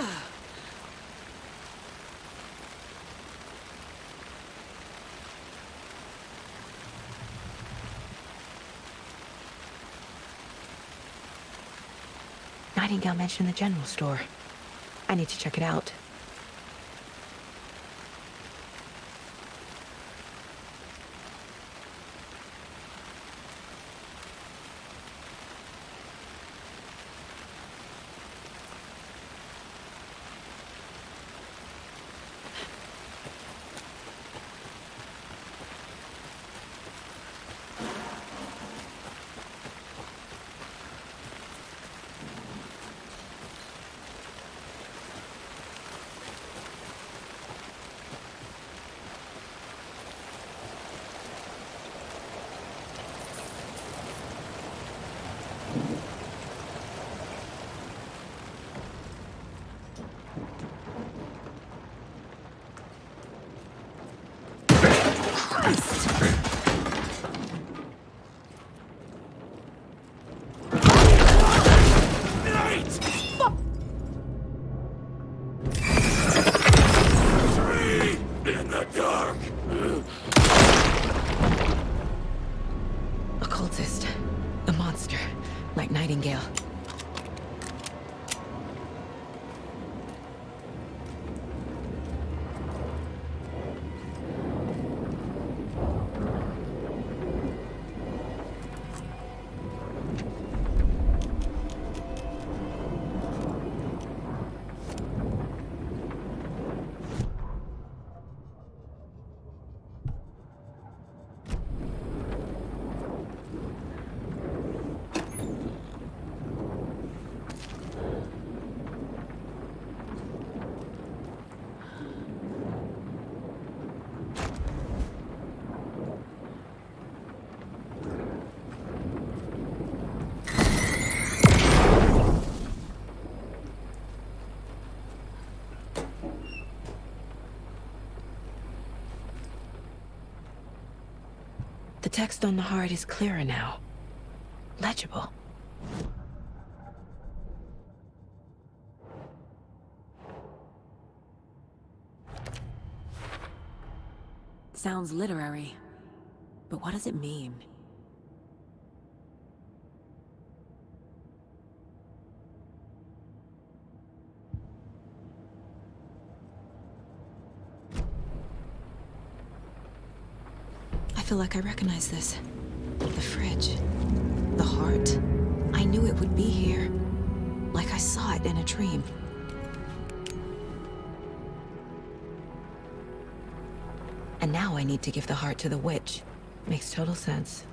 Nightingale mentioned the general store. I need to check it out. Occultist. A monster. Like Nightingale. The text on the heart is clearer now. Legible. Sounds literary. But what does it mean? I feel like I recognize this. The fridge. The heart. I knew it would be here. Like I saw it in a dream. And now I need to give the heart to the witch. Makes total sense.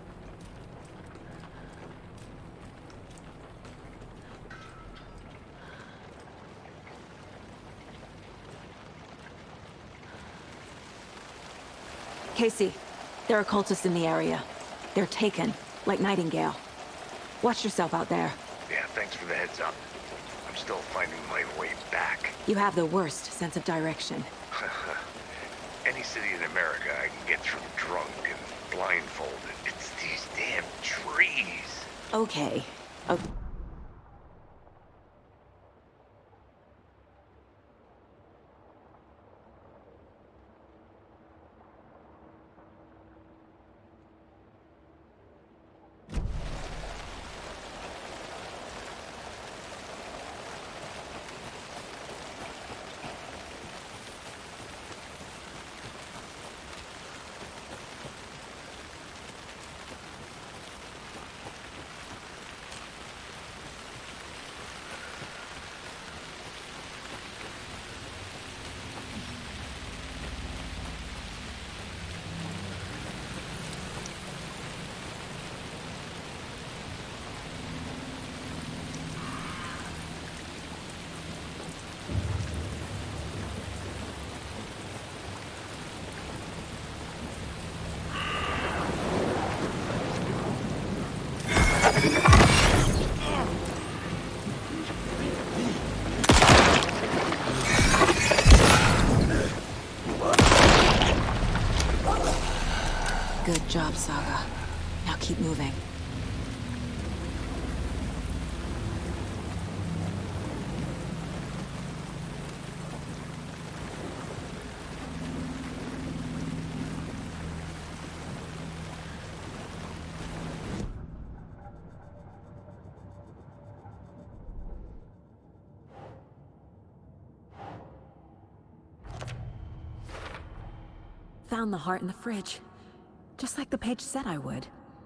Casey, there are cultists in the area. They're taken, like Nightingale. Watch yourself out there. Yeah, thanks for the heads up. I'm still finding my way back. You have the worst sense of direction. Any city in America I can get through drunk and blindfolded. It's these damn trees. Okay. Good job, Saga. Now keep moving. found the heart in the fridge. Just like the page said I would.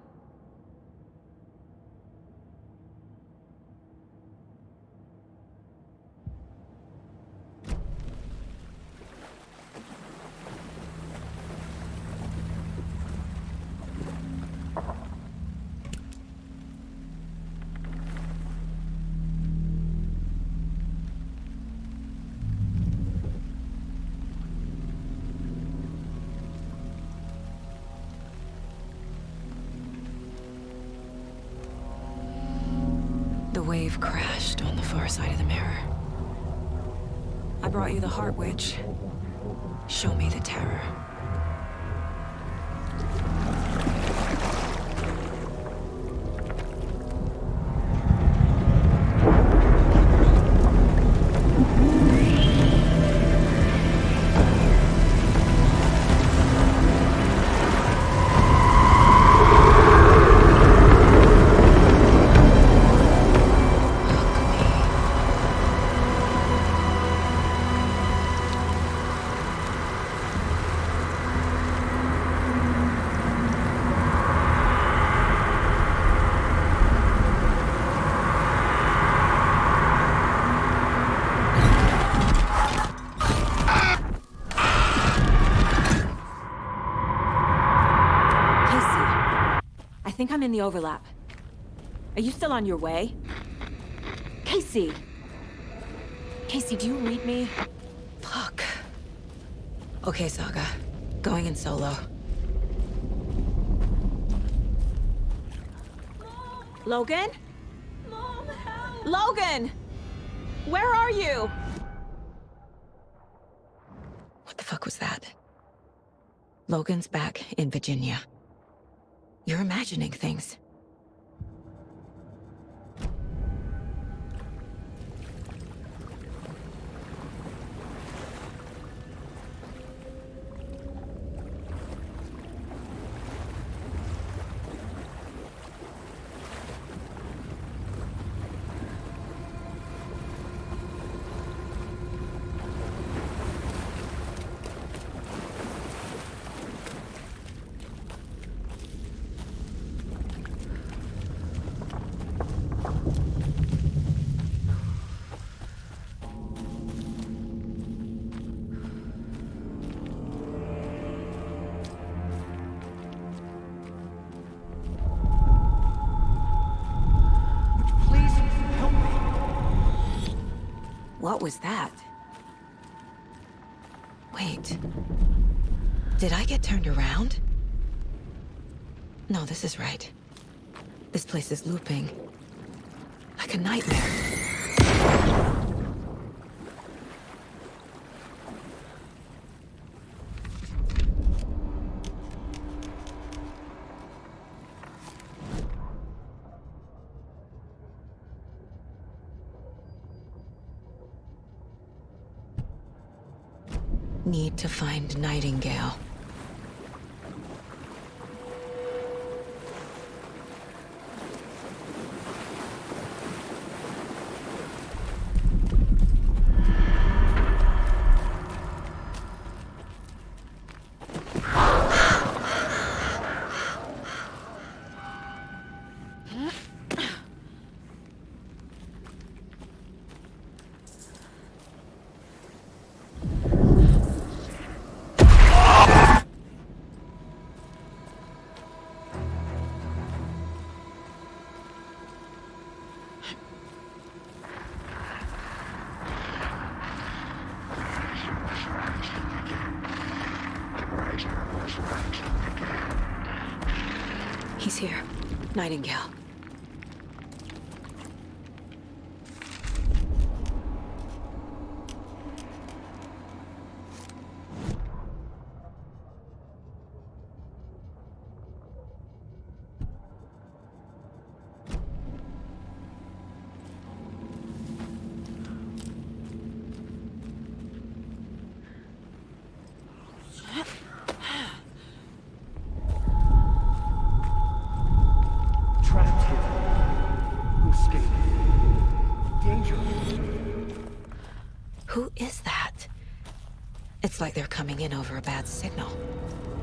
The wave crashed on the far side of the mirror. I brought you the Heart Witch. Show me the terror. I think I'm in the overlap. Are you still on your way? Casey! Casey, do you read me? Fuck. Okay, Saga. Going in solo. Logan? Mom, help! Logan! Where are you? What the fuck was that? Logan's back in Virginia. You're imagining things. What was that? Wait. Did I get turned around? No, this is right. This place is looping. Like a nightmare. Need to find Nightingale. He's here. Nightingale. Who is that? It's like they're coming in over a bad signal.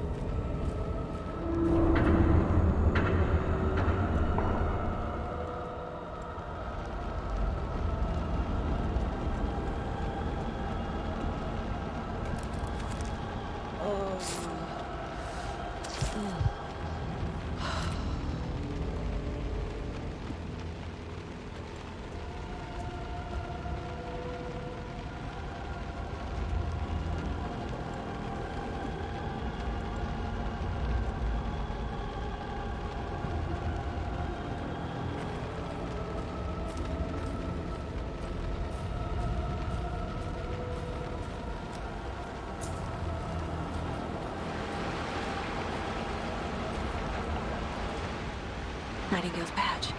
Nightingale's badge.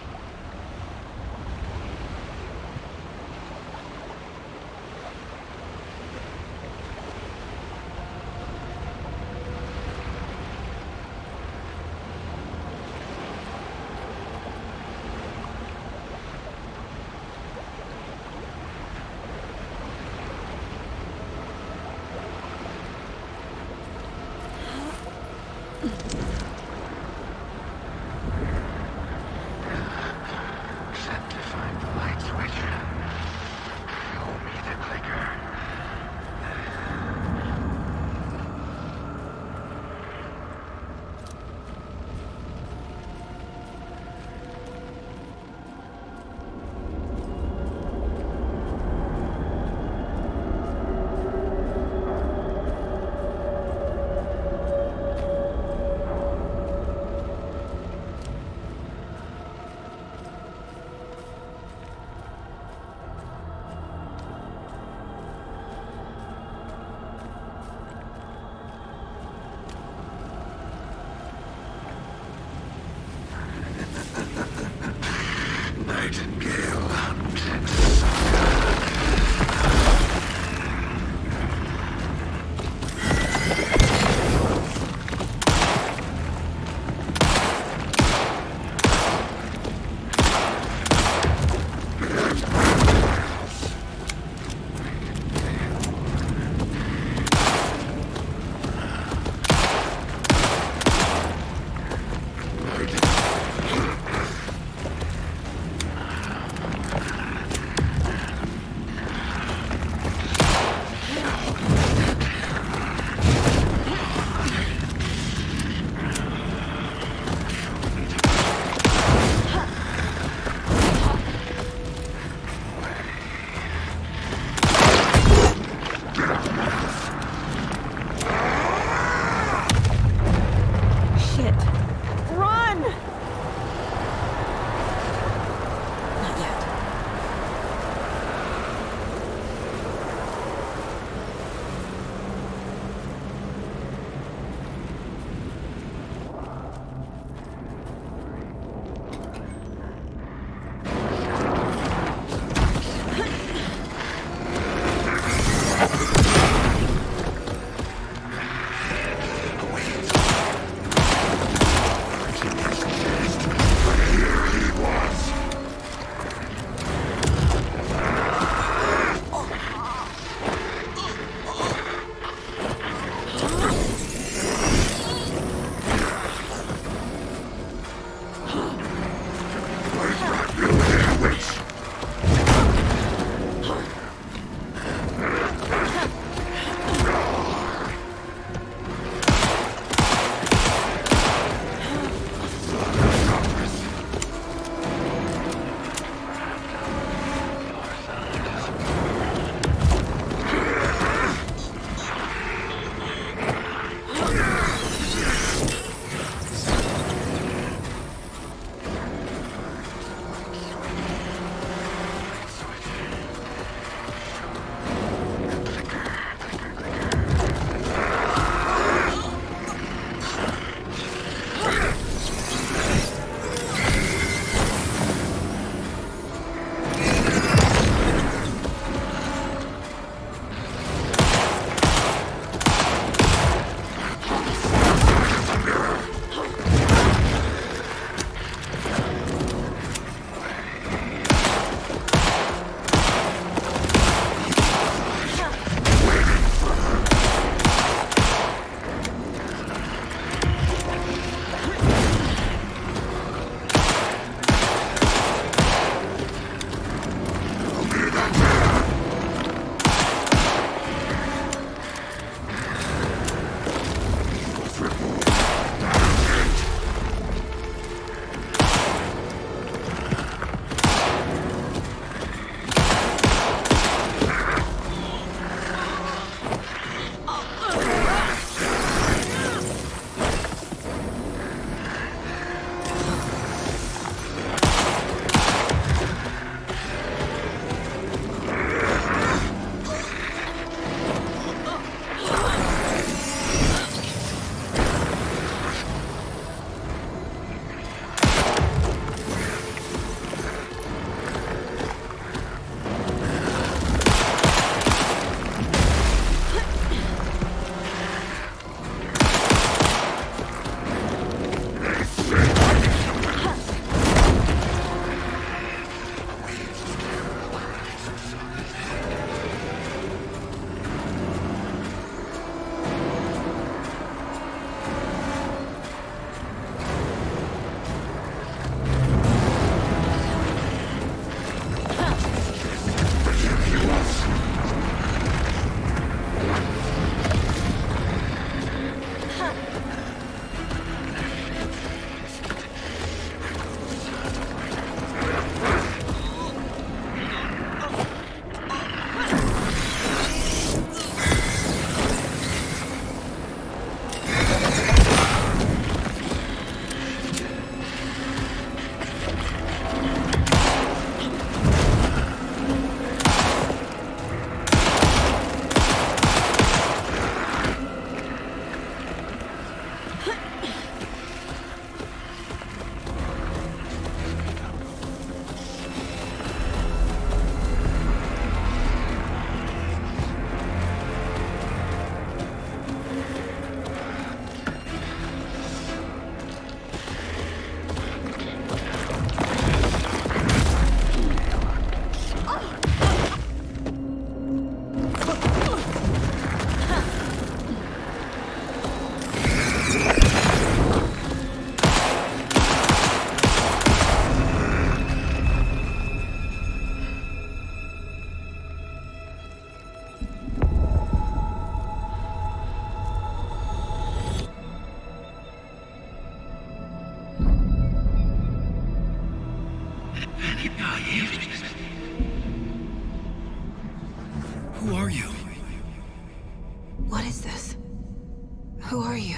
Who are you? What is this? Who are you?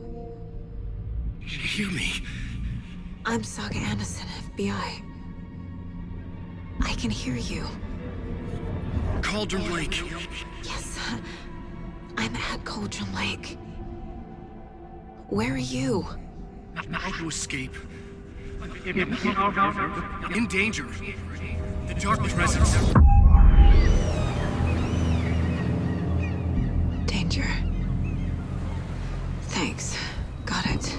Hear me. I'm Saga Anderson, FBI. I can hear you. Cauldron Lake. Yes, I'm at Cauldron Lake. Where are you? How to escape. In danger. The Dark Presence. Danger. Thanks. Got it.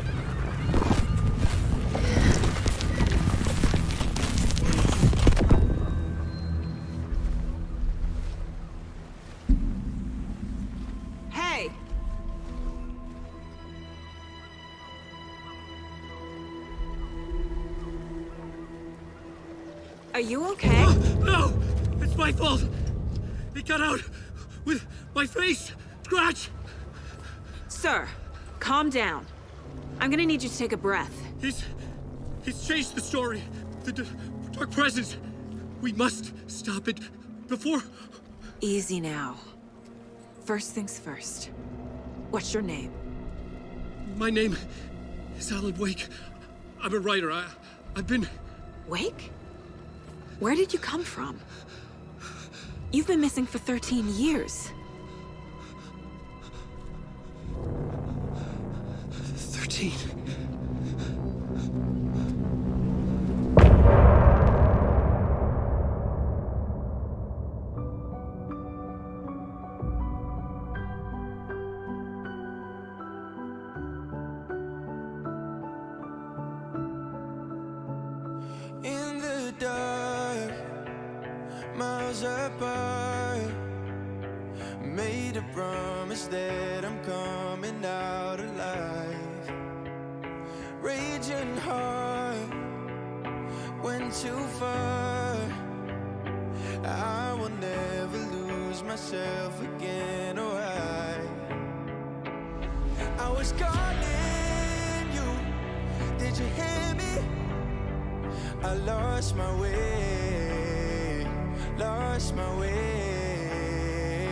Hey! Are you okay? No! It's my fault! It got out with my face! Scratch! Sir, calm down. I'm gonna need you to take a breath. He's changed the story. The Dark Presence. We must stop it before... Easy now. First things first. What's your name? My name is Alan Wake. I'm a writer. I've been... Wake? Where did you come from? You've been missing for 13 years. 13. In the dark, miles apart, made a promise that I'm coming out alive. Raging heart, went too far. I will never lose myself again, or I was calling you, did you hear me? I lost my way, lost my way.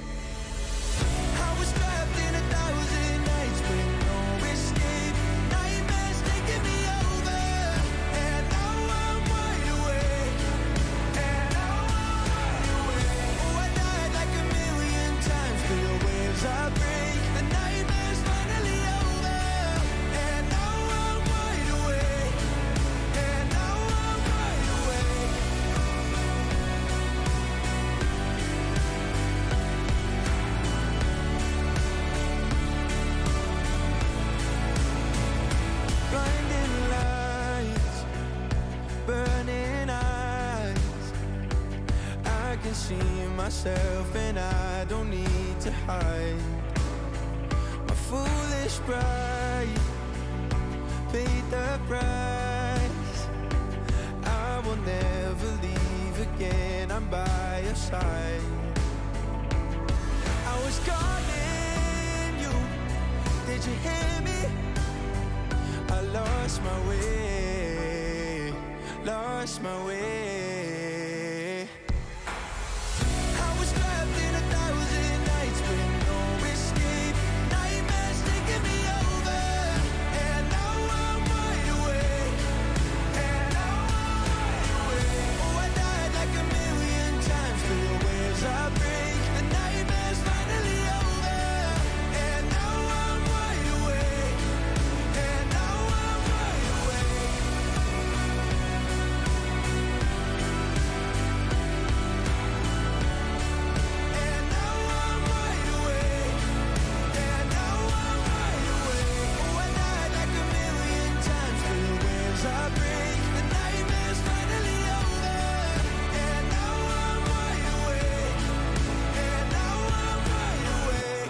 I was trapped in 1,000 nights with no escape. Nightmares taking me over, and now I'm wide awake. And now I'm wide awake. Oh, I died like 1,000,000 times, feel the waves I break. The nightmare's finally over, and now I'm wide awake. And now I'm wide awake. myself and I don't need to hide. My foolish pride paid the price. I will never leave again, I'm by your side. I was calling you, did you hear me? I lost my way, lost my way. I was trapped in 1,000 nights with no escape. Nightmares taking me over, and now I'm wide awake. And now I'm wide awake. Oh, I died like 1,000,000 times for the waves I break. The nightmare's finally over, and now I'm wide awake. And now I'm wide awake. And now I'm wide awake. And now I'm wide awake. Oh, I died like 1,000,000 times for the waves I break. The nightmare's finally over, and now I'm wide awake. And now I'm wide awake.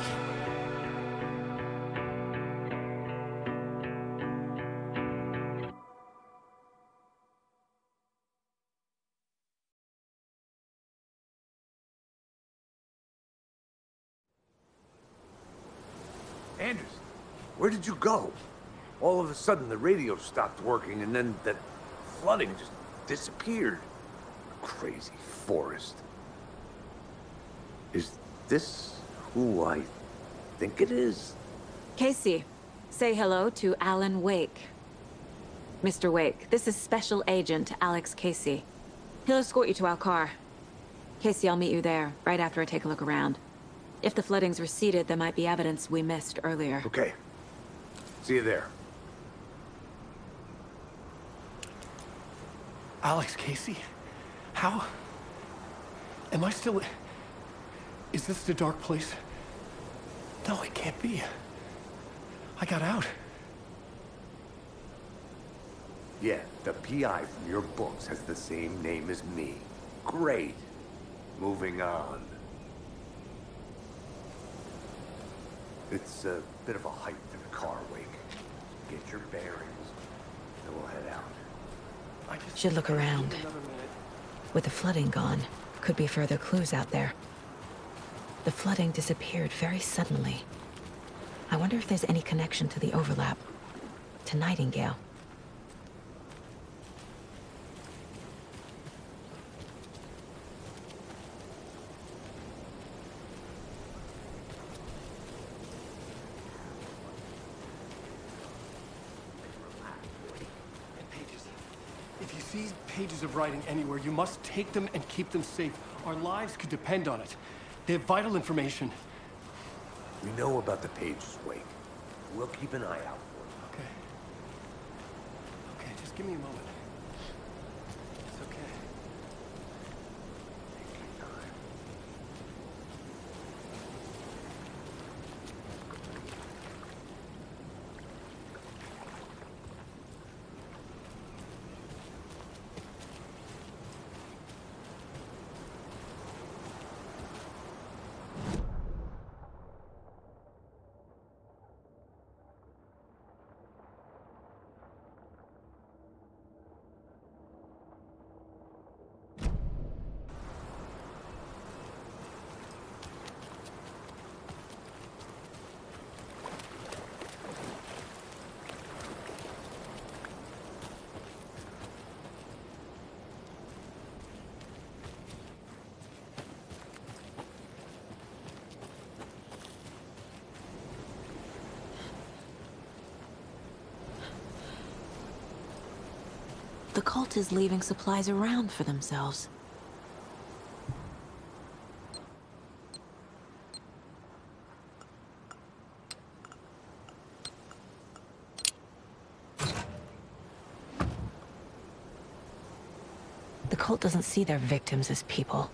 Anderson, where did you go? All of a sudden, the radio stopped working, and then that flooding just disappeared. Crazy forest. Is this who I think it is? Casey, say hello to Alan Wake. Mr. Wake, this is Special Agent Alex Casey. He'll escort you to our car. Casey, I'll meet you there, right after I take a look around. If the flooding's receded, there might be evidence we missed earlier. Okay. See you there. Alex Casey? How? Am I still... Is this the dark place? No, it can't be. I got out. Yeah, the PI from your books has the same name as me. Great. Moving on. It's a bit of a hike to the car, Wake. Get your bearings, and we'll head out. I just... Should look around. Another minute. With the flooding gone, could be further clues out there. The flooding disappeared very suddenly. I wonder if there's any connection to the overlap. To Nightingale. And pages. If you see pages of writing anywhere, you must take them and keep them safe. Our lives could depend on it. They have vital information. We know about the pages, Wake. We'll keep an eye out for them. Okay. Okay, just give me a moment. It's okay. Take your time. The cult is leaving supplies around for themselves. The cult doesn't see their victims as people.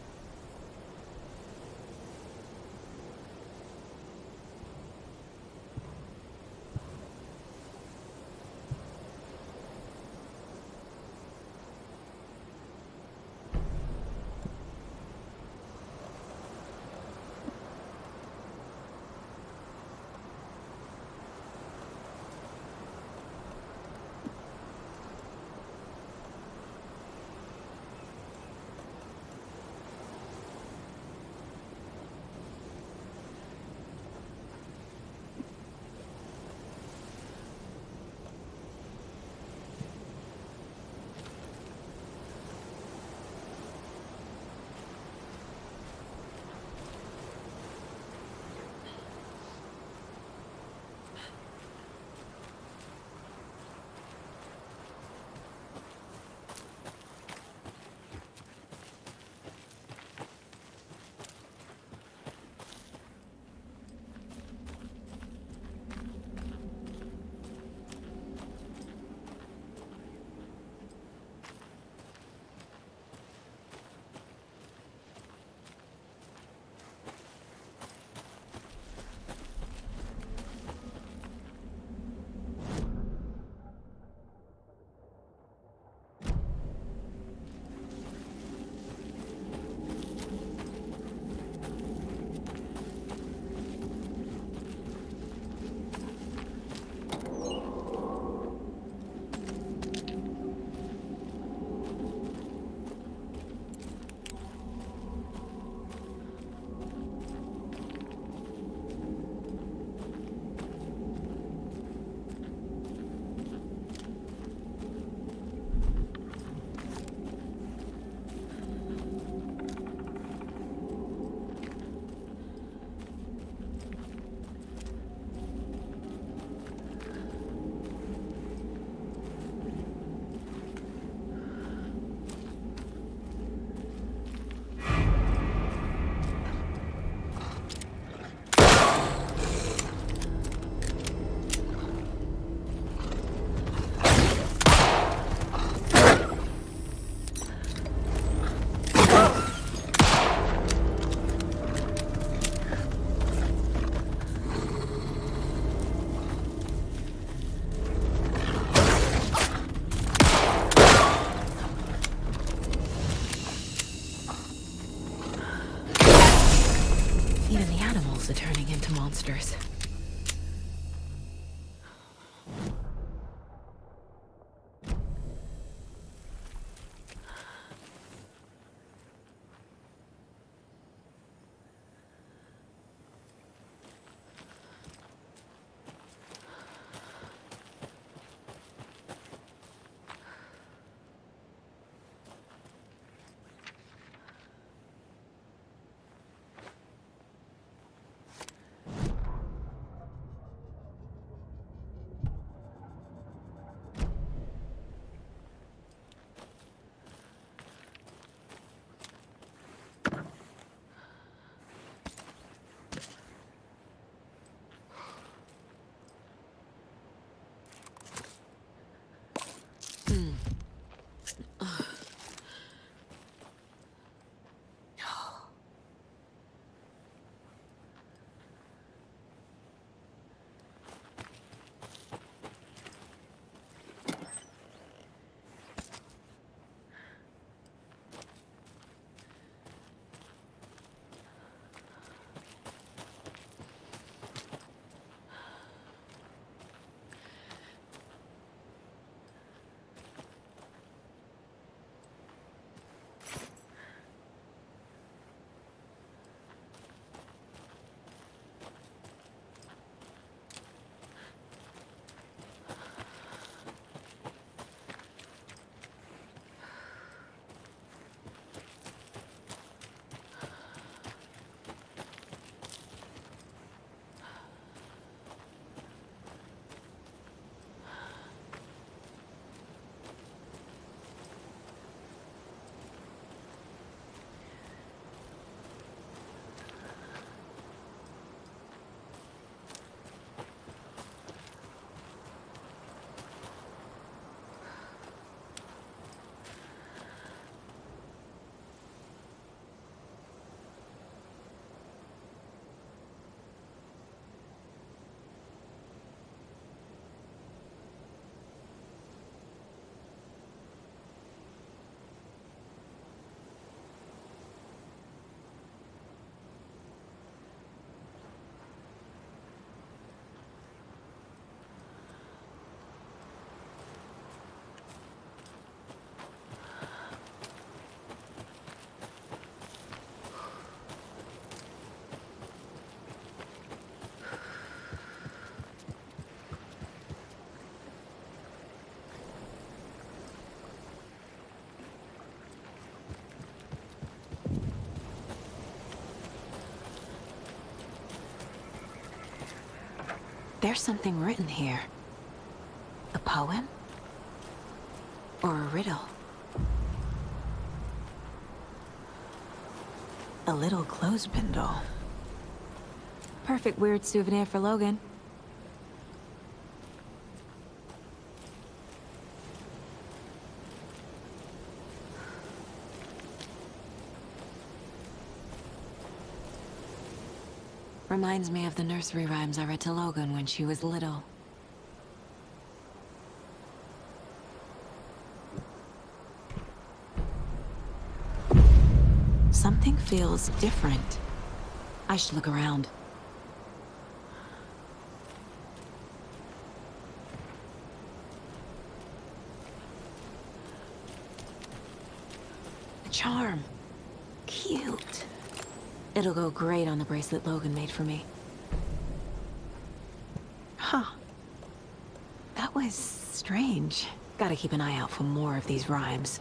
to turning into monsters. There's something written here. A poem? Or a riddle? A little clothespin doll. Perfect weird souvenir for Logan. Reminds me of the nursery rhymes I read to Logan when she was little. Something feels different. I should look around. A charm. Cute. It'll go great on the bracelet Logan made for me. Huh. That was strange. Gotta keep an eye out for more of these rhymes.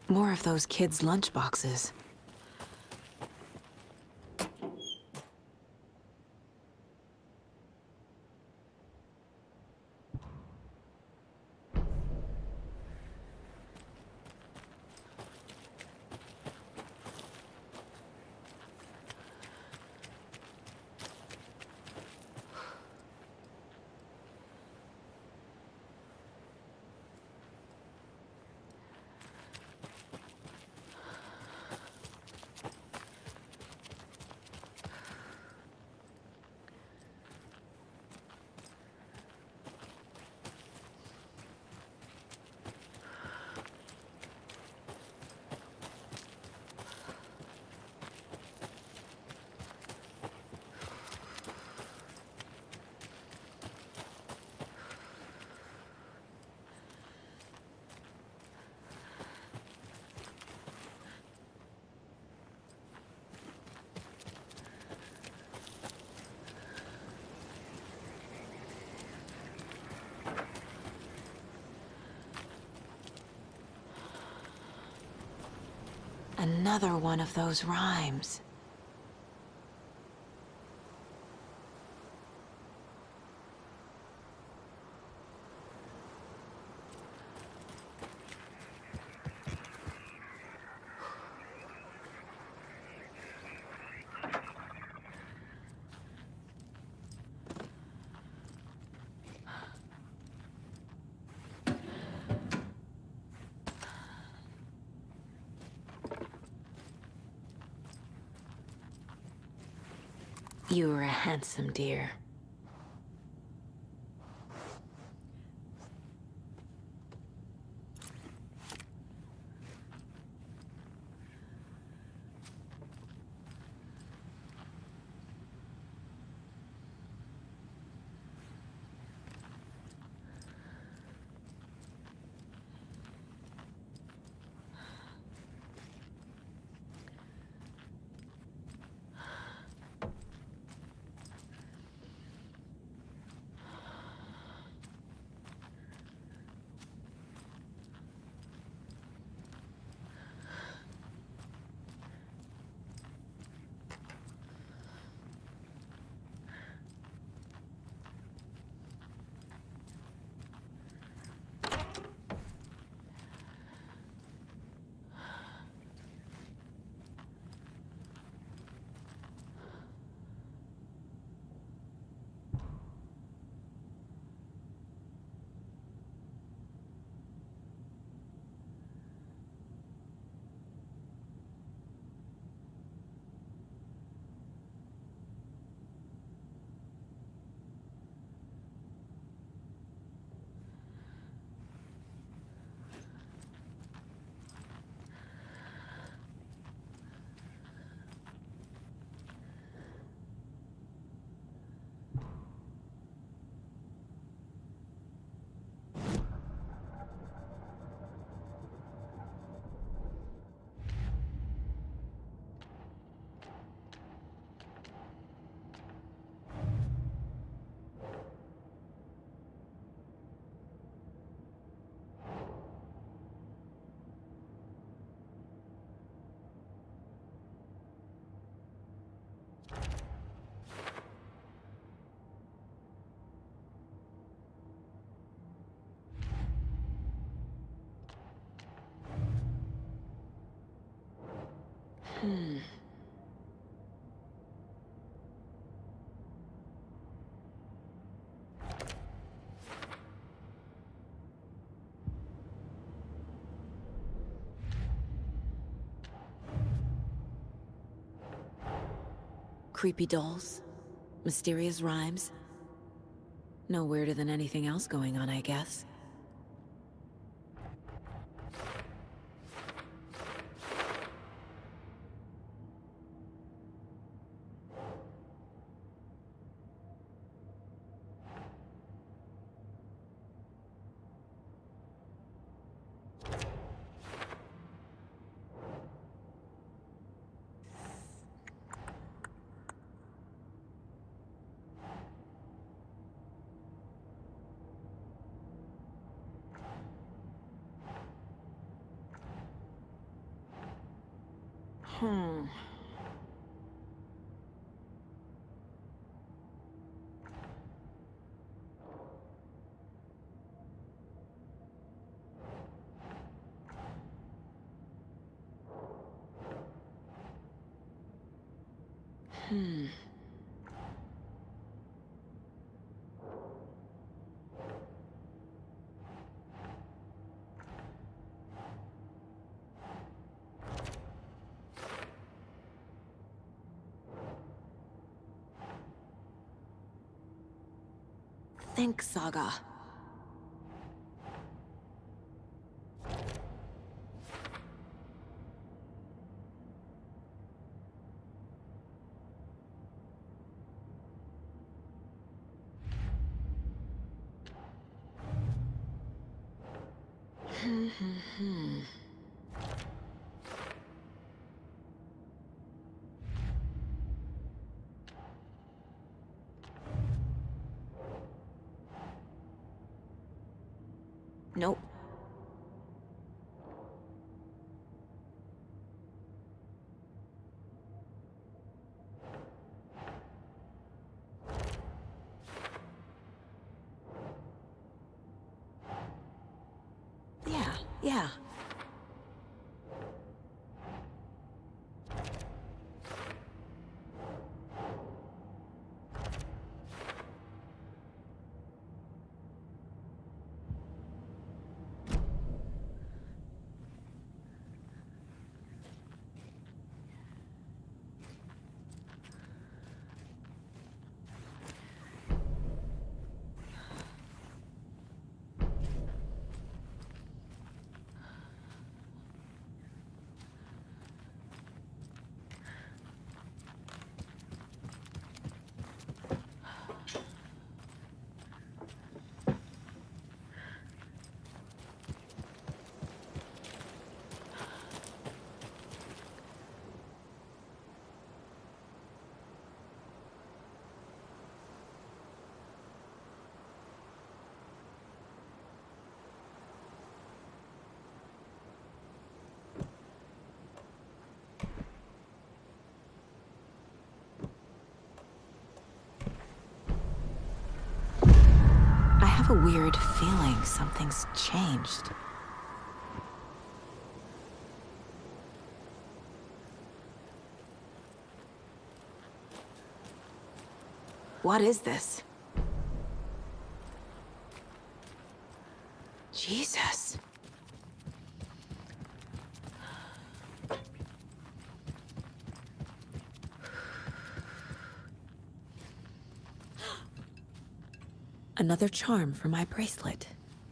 More of those kids' lunchboxes. Another one of those rhymes. You were a handsome deer. Creepy dolls, mysterious rhymes. No weirder than anything else going on, I guess. Think, Saga. Nope. Yeah. I have a weird feeling something's changed. What is this? Jesus. Another charm for my bracelet.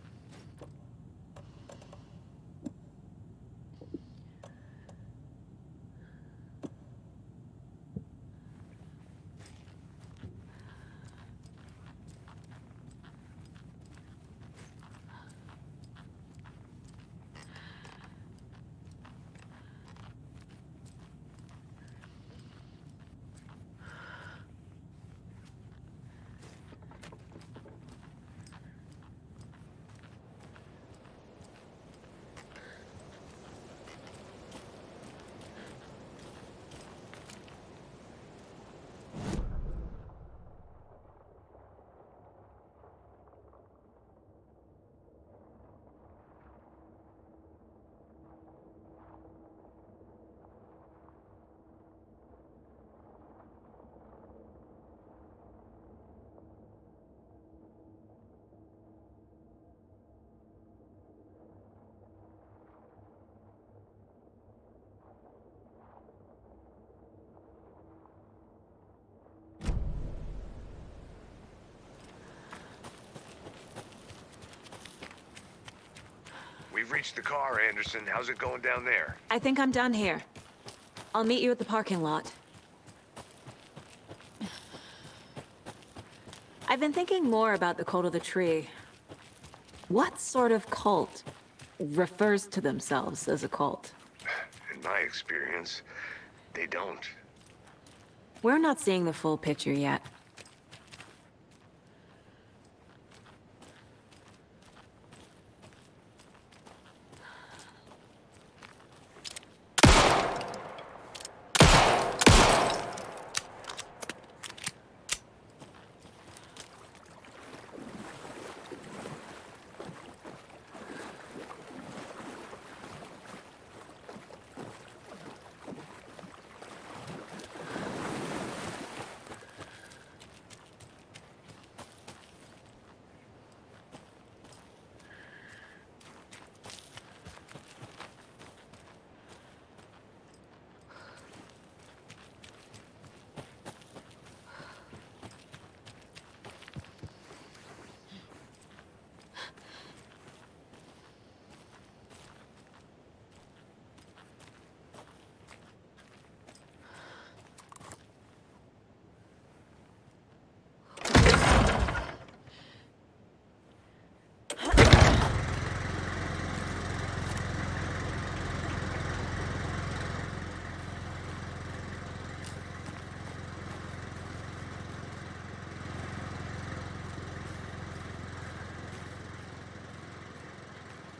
We've reached the car, Anderson. How's it going down there? I think I'm done here. I'll meet you at the parking lot. I've been thinking more about the cult of the tree. What sort of cult refers to themselves as a cult? In my experience, they don't. We're not seeing the full picture yet.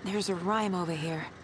There's a rhyme over here.